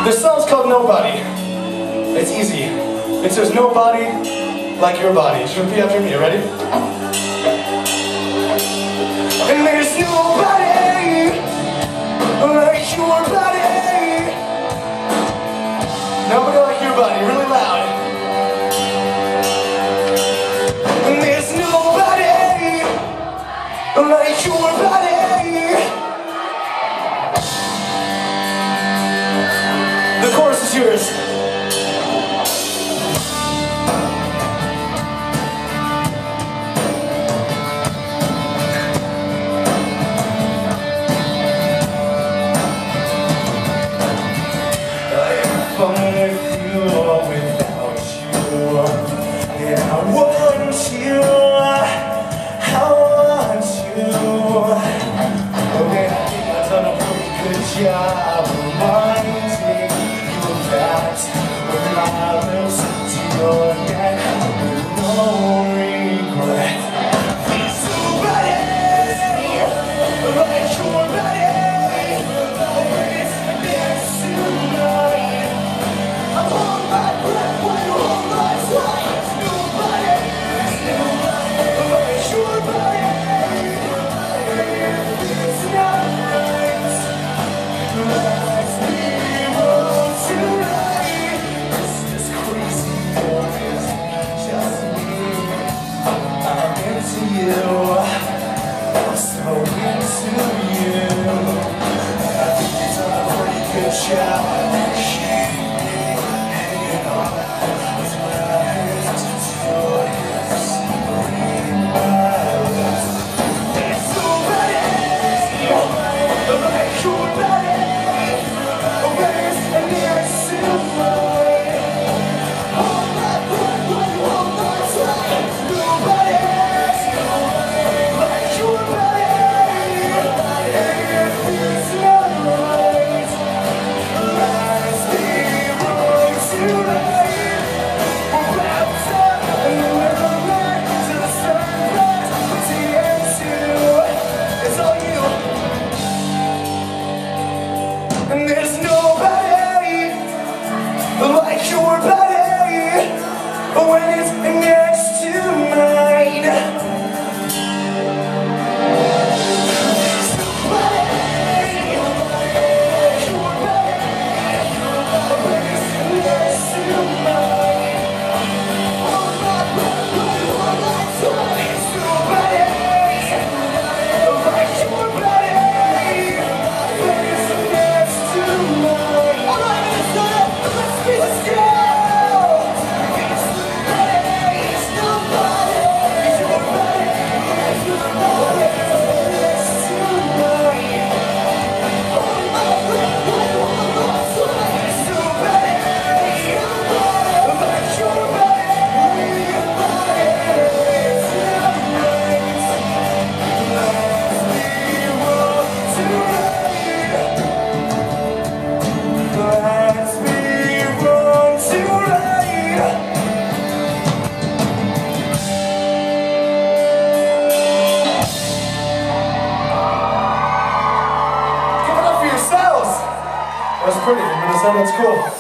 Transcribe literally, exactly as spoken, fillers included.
This song's called Nobody. It's easy. It says nobody like your body. Just repeat after me, you ready? And there's nobody like your body. Nobody like your body, really loud. And there's nobody like your body. The chorus is yours. If I'm with you or without you, yeah, I want you, I want you. Okay, I think I've done a pretty good job reminding you of that. With my lips to your neck, with no regret. There's nobody like your body. There's nobody. I hold my breath when you hold my sight. Nobody, nobody like your body. It's not right. Let's be wrong tonight. This crazy boy is just me. I'm into you. I'm so into you. I think it's a pretty good job. And there's nobody like your body when it's next to mine. There's nobody like your body when it's next to mine. Hold my breath, hold my time. There's nobody like your body when it's next to mine. All right, let's go. Let's be let's go. It's nobody, it's nobody, it's your body, it's your body, next to mine. Hold my breath, hold my time. It's nobody, it's nobody like your body, your body, it's not right. Let's be wrong tonight. Let's be wrong tonight. Give it up for yourselves. That's pretty. Minnesota, that's cool.